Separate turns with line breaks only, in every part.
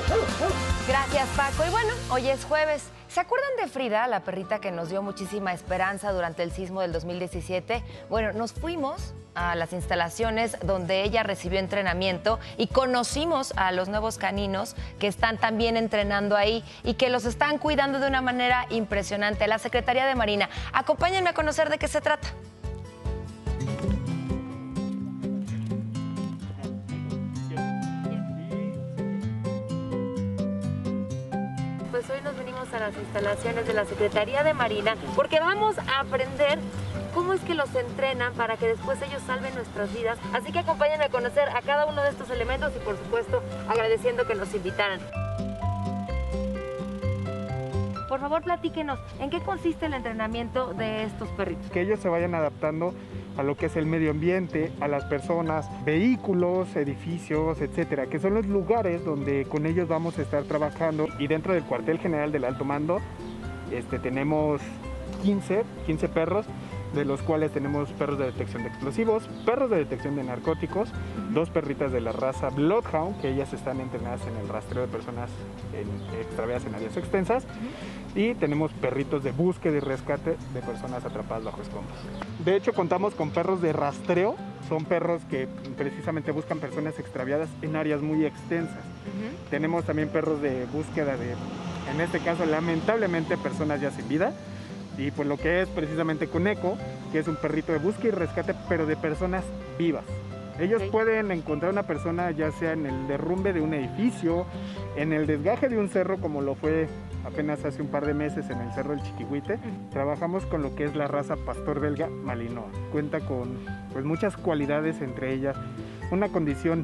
Gracias, Paco. Y bueno, hoy es jueves. ¿Se acuerdan de Frida, la perrita que nos dio muchísima esperanza durante el sismo del 2017? Bueno, nos fuimos a las instalaciones donde ella recibió entrenamiento y conocimos a los nuevos caninos que están también entrenando ahí y que los están cuidando de una manera impresionante. La Secretaría de Marina. Acompáñenme a conocer de qué se trata. Pues hoy nos venimos a las instalaciones de la Secretaría de Marina porque vamos a aprender cómo es que los entrenan para que después ellos salven nuestras vidas. Así que acompáñenme a conocer a cada uno de estos elementos y por supuesto agradeciendo que nos invitaran. Por favor, platíquenos, ¿en qué consiste el entrenamiento de estos perritos?
Que ellos se vayan adaptando a lo que es el medio ambiente, a las personas, vehículos, edificios, etcétera, que son los lugares donde con ellos vamos a estar trabajando. Y dentro del cuartel general del Alto Mando tenemos 15 perros, de los cuales tenemos perros de detección de explosivos, perros de detección de narcóticos, dos perritas de la raza Bloodhound, que ellas están entrenadas en el rastreo de personas extraviadas en áreas extensas, y tenemos perritos de búsqueda y rescate de personas atrapadas bajo escombros. De hecho, contamos con perros de rastreo, son perros que precisamente buscan personas extraviadas en áreas muy extensas. Tenemos también perros de búsqueda de, en este caso, lamentablemente, personas ya sin vida. Y pues lo que es precisamente Coneco, que es un perrito de búsqueda y rescate, pero de personas vivas. Ellos pueden encontrar una persona ya sea en el derrumbe de un edificio, en el desgaje de un cerro, como lo fue apenas hace un par de meses en el Cerro del Chiquihuite. Trabajamos con lo que es la raza Pastor Belga Malinois. Cuenta con pues muchas cualidades, entre ellas una condición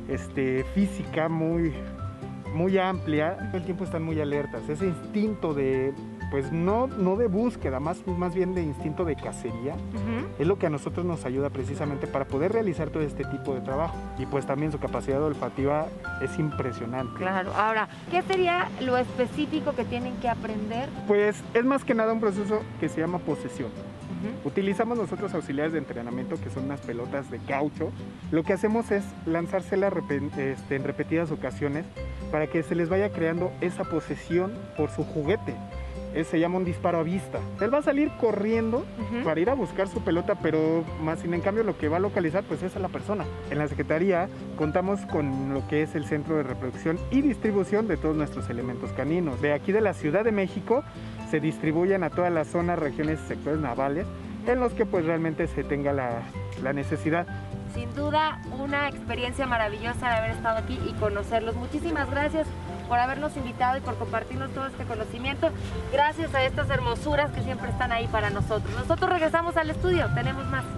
física muy amplia. Todo el tiempo están muy alertas. Ese instinto de pues no de búsqueda, más bien de instinto de cacería, es lo que a nosotros nos ayuda precisamente para poder realizar todo este tipo de trabajo. Y pues también su capacidad olfativa es impresionante.
Claro. Ahora, ¿qué sería lo específico que tienen que aprender?
Pues es más que nada un proceso que se llama posesión. Utilizamos nosotros auxiliares de entrenamiento, que son unas pelotas de caucho. Lo que hacemos es lanzársela en repetidas ocasiones para que se les vaya creando esa posesión por su juguete. Se llama un disparo a vista. Él va a salir corriendo para ir a buscar su pelota, pero más sin en cambio lo que va a localizar pues es a la persona. En la Secretaría contamos con lo que es el centro de reproducción y distribución de todos nuestros elementos caninos. De aquí de la Ciudad de México se distribuyen a todas las zonas, regiones y sectores navales en los que pues realmente se tenga la necesidad.
Sin duda, una experiencia maravillosa de haber estado aquí y conocerlos. Muchísimas gracias por habernos invitado y por compartirnos todo este conocimiento. Gracias a estas hermosuras que siempre están ahí para nosotros. Nosotros regresamos al estudio, tenemos más.